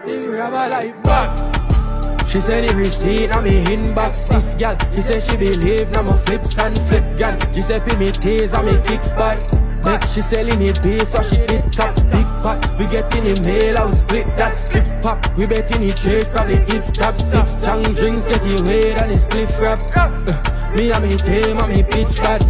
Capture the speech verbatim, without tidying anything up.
The grabber like back. She said the receipt on me inbox. This gal, she said she believe now my flips and flip gal. She said pay me tease and me kicks bad. Next she selling it base so she did top. Big pot, we get in the mail, I will split that. Hips pop, we bet in the chase, probably gift top. Six strong drinks, get you weighed and it's split rap. uh, Me and me team and me pitch bad.